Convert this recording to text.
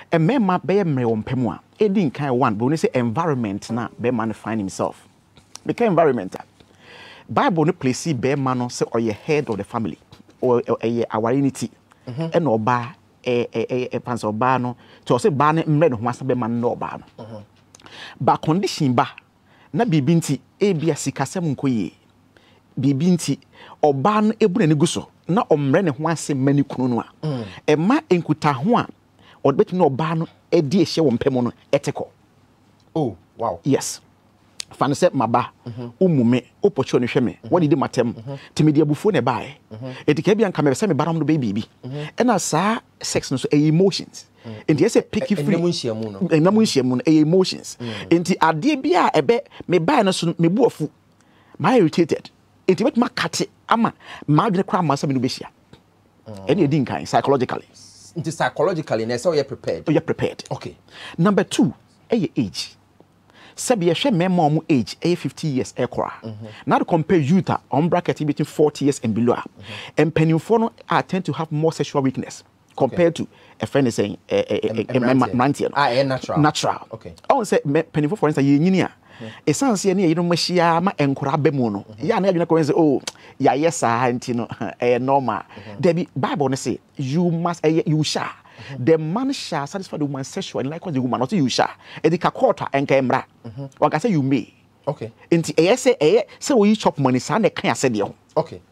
a mema be me on pemwa e din kan one but we say environment na be man find himself became environmental Bible no place be man no say or your head of the family or our unity and oba pans oba no to say ba ne mre no ho asa be man no oba no ba condition ba na bibinti e bia sikasem nkoye bibinti oba no ebuna ne guso na omre ne ho ase mani kunu no a e ma enkuta ho a odbet no oba no e di ehye wo mpem no etiko. Oh wow. Yes. Fan se maba umume opocho ne hweme wodi di matem timidi abufu ne bae etika bia nka me se me baram no baby bi e na sa sex no so emotions enti ese picky free enamu nhyiamu no emotions enti ade bia ebe me bae no so me buofu my irritated enti bet makate ama ma dwene kra ma se me no behia eni edi nkan psychologically enti psychologically na say you're prepared. Okay. Number 2 age. Sabi yehwe mema omu age 50 years ekora. Now to compare youth on bracket between 40 years and below. And penufo no tend to have more sexual weakness compared to a friend is saying natural. Okay. I want say penufo for instance ye nyini a essence ye na ye no mahia ma enkora bemu no. Ya na adwena ko say oh ya yes anti no normal. There be Bible no say you shall the man shall satisfy the woman sexually, and likewise the woman, not you shall. And the kakota and camera. Like I say, you may. Okay. And say we chop money, son, they can't say you. Okay.